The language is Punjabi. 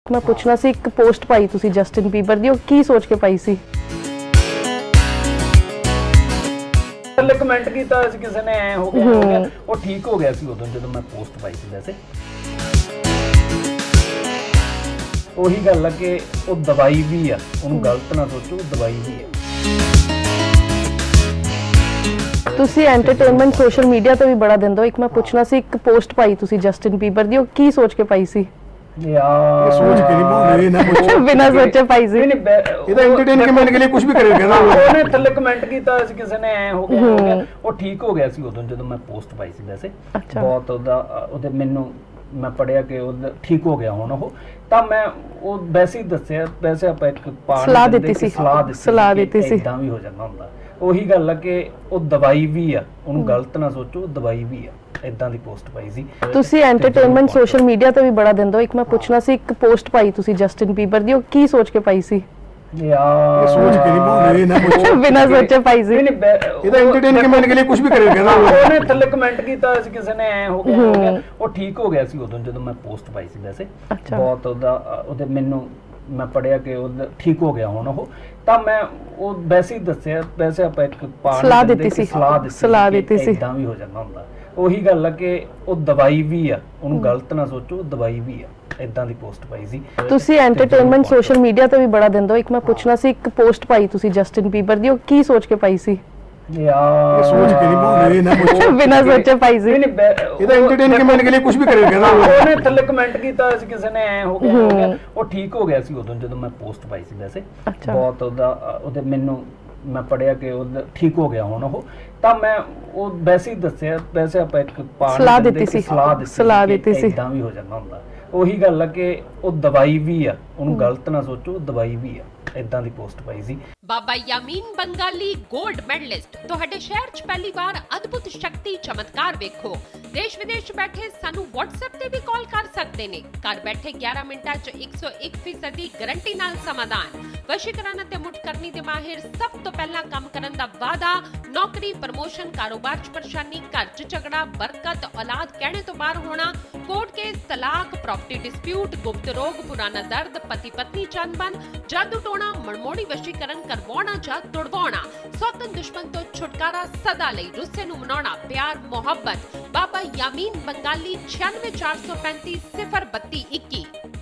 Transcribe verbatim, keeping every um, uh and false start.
मैं पुछना सी एक पोस्ट पाई तुसी जस्टिन बीबर दी, की सोच के पाई सी? थल्ले कमेंट कीता सी किसी ने ऐ हो गया हो गया वो ठीक हो गया सी उदों जदों मैं पोस्ट पाई सी। वैसे ਉਹੀ ਗੱਲ ਹੈ ਕਿ ਉਹ ਦਵਾਈ ਵੀ ਆ, ਉਹਨੂੰ ਗਲਤ ਨਾ ਸੋਚੋ, ਦਵਾਈ ਵੀ ਆ। ਤੁਸੀਂ ਐਂਟਰਟੇਨਮੈਂਟ ਸੋਸ਼ਲ ਮੀਡੀਆ ਤੇ ਵੀ ਬੜਾ ਦਿੰਦੇ ਹੋ, ਇੱਕ ਮੈਂ ਪੁੱਛਣਾ ਸੀ ਇੱਕ ਪੋਸਟ ਪਾਈ ਤੁਸੀਂ ਜਸਟਿਨ ਬੀਬਰ ਦੀ, ਉਹ ਕੀ ਸੋਚ ਕੇ ਪਾਈ ਸੀ? यार ये सोच के नहीं बोल रहे ना कुछ बिना सोचे पाई सी। नहीं ये तो एंटरटेनमेंट के लिए कुछ भी करेगा ना। ਉਹਨੇ ਥੱਲੇ ਕਮੈਂਟ ਕੀਤਾ ਸੀ ਕਿਸੇ ਨੇ ਐ ਹੋ ਗਿਆ ਹੋ ਗਿਆ ਉਹ ਠੀਕ ਹੋ ਗਿਆ ਸੀ ਉਦੋਂ ਜਦੋਂ ਮੈਂ ਪੋਸਟ ਪਾਈ ਸੀ। ਵੈਸੇ ਬਹੁਤ ਉਹਦਾ ਉਹਦੇ ਮੈਨੂੰ ਮੈਂ ਪੜਿਆ ਕਿ ਉਹ ਠੀਕ ਹੋ ਗਿਆ ਹੁਣ ਉਹ, ਤਾਂ ਮੈਂ ਉਹ ਵੈਸੇ ਹੀ ਦੱਸਿਆ, ਵੈਸੇ ਆਪਾਂ ਇੱਕ ਸਲਾਹ ਦਿੱਤੀ ਸੀ ਸਲਾਹ ਦਿੱਤੀ ਸੀ ਇਦਾਂ ਵੀ ਹੋ ਜਾਂਦਾ ਹੁੰਦਾ। ਉਹੀ ਗੱਲ ਹੈ ਕਿ ਉਹ ਦਵਾਈ ਵੀ ਆ, ਉਹਨੂੰ ਗਲਤ ਨਾ ਸੋਚੋ, ਦਵਾਈ ਵੀ ਆ। ਇਦਾਂ ਦੀ ਪੋਸਟ ਪਾਈ ਸੀ। ਤੁਸੀਂ ਐਂਟਰਟੇਨਮੈਂਟ ਸੋਸ਼ਲ ਮੀਡੀਆ ਤੇ ਵੀ ਬੜਾ ਦਿੰਦੇ ਹੋ, ਇੱਕ ਮੈਂ ਪੁੱਛਣਾ ਸੀ ਇੱਕ ਪੋਸਟ ਪਾਈ ਤੁਸੀਂ ਜਸਟਿਨ ਬੀਬਰ ਦੀ, ਉਹ ਕੀ ਸੋਚ ਕੇ ਪਾਈ ਸੀ? यार ये सोच के नहीं बोल रहे ना कुछ बिना सोचे पाई सी। नहीं ये तो एंटरटेनमेंट के लिए कुछ भी करेगा ना। ਉਹਨੇ ਥੱਲੇ ਕਮੈਂਟ ਕੀਤਾ ਸੀ ਕਿਸੇ ਨੇ ਐ ਹੋ ਗਿਆ ਹੋ ਗਿਆ ਉਹ ਠੀਕ ਹੋ ਗਿਆ ਸੀ ਉਦੋਂ ਜਦੋਂ ਮੈਂ ਪੋਸਟ ਪਾਈ ਸੀ। ਵੈਸੇ ਬਹੁਤ ਉਹਦਾ ਉਹਦੇ ਮੈਨੂੰ ਮੈਂ ਪੜਿਆ ਕਿ ਉਹ ਠੀਕ ਹੋ ਗਿਆ ਹੁਣ ਉਹ, ਤਾਂ ਮੈਂ ਉਹ ਵੈਸੇ ਹੀ ਦੱਸਿਆ, ਵੈਸੇ ਆਪਾਂ ਇੱਕ ਸਲਾਹ ਦਿੱਤੀ ਸੀ ਸਲਾਹ ਦਿੱਤੀ ਸੀ ਇਦਾਂ ਵੀ ਹੋ ਜਾਂਦਾ ਹੁੰਦਾ। ਉਹੀ ਗੱਲ ਹੈ ਕਿ ਉਹ ਦਵਾਈ ਵੀ ਆ, ਉਹਨੂੰ ਗਲਤ ਨਾ ਸੋਚੋ, ਦਵਾਈ ਵੀ ਆ। ਇਦਾਂ ਦੀ ਪੋਸਟ ਪਾਈ ਸੀ। ਤੁਸੀਂ ਐਂਟਰਟੇਨਮੈਂਟ ਸੋਸ਼ਲ ਮੀਡੀਆ ਤੇ ਵੀ ਬੜਾ ਦਿੰਦੇ ਹੋ, ਇੱਕ ਮੈਂ ਪੁੱਛਣਾ ਸੀ ਇੱਕ ਪੋਸਟ ਪਾਈ ਤੁਸੀਂ ਜਸਟਿਨ ਬੀਬਰ ਦੀ, ਉਹ ਕੀ ਸੋਚ ਕੇ ਪਾਈ ਸੀ? यार ये सोच के नहीं बोल रहे ना कुछ बिना सोचे पाई सी। नहीं ये तो एंटरटेनमेंट के लिए कुछ भी करेगा ना। ਉਹਨੇ ਥੱਲੇ ਕਮੈਂਟ ਕੀਤਾ ਸੀ ਕਿਸੇ ਨੇ ਐ ਹੋ ਗਿਆ ਹੋ ਗਿਆ ਉਹ ਠੀਕ ਹੋ ਗਿਆ ਸੀ ਉਦੋਂ ਜਦੋਂ ਮੈਂ ਪੋਸਟ ਪਾਈ ਸੀ। ਵੈਸੇ ਬਹੁਤ ਉਹਦਾ ਉਹਦੇ ਮੈਨੂੰ ਮੈਂ ਪੜਿਆ ਕਿ ਉਹ ਠੀਕ ਹੋ ਗਿਆ ਹੁਣ ਉਹ, ਤਾਂ ਮੈਂ ਉਹ ਵੈਸੇ ਹੀ ਦੱਸਿਆ, ਵੈਸੇ ਆਪਾਂ ਇੱਕ ਸਲਾਹ ਦਿੱਤੀ ਸੀ ਸਲਾਹ ਦਿੱਤੀ ਸੀ ਇਦਾਂ ਵੀ ਹੋ ਜਾਂਦਾ ਹੁੰਦਾ। ਉਹੀ ਗੱਲ ਹੈ ਕਿ ਉਹ ਦਵਾਈ ਵੀ ਆ, ਉਹਨੂੰ ਗਲਤ ਨਾ ਸੋਚੋ, ਦਵਾਈ ਵੀ ਆ। ਇਦਾਂ ਦੀ ਪੋਸਟ ਪਾਈ ਸੀ। ਬਾਬਾ ਯਾਮੀਨ ਬੰਗਾਲੀ ਗੋਲਡ ਮੈਡਲਿਸਟ ਤੁਹਾਡੇ ਸ਼ਹਿਰ 'ਚ ਪਹਿਲੀ ਵਾਰ ਅਦਭੁਤ ਸ਼ਕਤੀ ਚਮਤਕਾਰ ਵੇਖੋ। ਦੇਸ਼ ਵਿਦੇਸ਼ 'ਚ ਬੈਠੇ ਸਾਨੂੰ WhatsApp ਤੇ ਵੀ ਕਾਲ ਕਰ ਸਕਦੇ ਨੇ। ਘਰ ਬੈਠੇ ਗਿਆਰਾਂ ਮਿੰਟਾਂ 'ਚ ਇੱਕ ਸੌ ਇੱਕ ਫੀਸਦ ਦੀ ਗਾਰੰਟੀ ਨਾਲ ਸਮਾਧਾਨ। ਵਸ਼ੀਕਰਨ ਅਤੇ ਮੁੱਠਕਰਨੀ ਦੇ ਮਾਹਿਰ ਸਭ ਤੋਂ ਪਹਿਲਾਂ ਕੰਮ ਕਰਨ ਦਾ ਵਾਅਦਾ। ਨੌਕਰੀ, ਪ੍ਰਮੋਸ਼ਨ, ਕਾਰੋਬਾਰ 'ਚ ਪਰੇਸ਼ਾਨੀ, ਘਰ 'ਚ ਝਗੜਾ, ਬਰਕਤ, ਔਲਾਦ ਕਹਿਣੇ ਤੋਂ ਬਾਹਰ ਹੋਣਾ, ਕੋਰਟ ਕੇਸ, ਤਲਾਕ, ਪ੍ਰਾਪਰਟੀ ਡਿਸਪਿਊਟ, ਗੁਪਤ ਰੋਗ, ਪੁਰਾਣਾ ਦਰਦ, ਪਤੀ ਪਤਨੀ ਚੰਬਨ, ਜਾਦੂ ਟੋਣਾ, ਮਨਮੋੜੀ ਵਸ਼ੀਕਰਨ ਕਰਵਾਉਣਾ ਜਾਂ ਤੁੜਵਾਉਣਾ, ਸੌਤਨ ਦੁਸ਼ਮਣ ਤੋਂ ਛੁਟਕਾਰਾ, ਸਦਾ ਲਈ ਰੁੱਸੇ ਨੂੰ ਮਨਾਉਣਾ, ਪਿਆਰ ਮੁਹੱਬਤ। ਬਾਬਾ ਯਾਮੀਨ ਬੰਗਾਲੀ ਛਿਆਨਵੇਂ ਚਾਰ ਸੌ ਪੈਂਤੀ ਸਿਫਰ ਬੱਤੀ ਇੱਕੀ।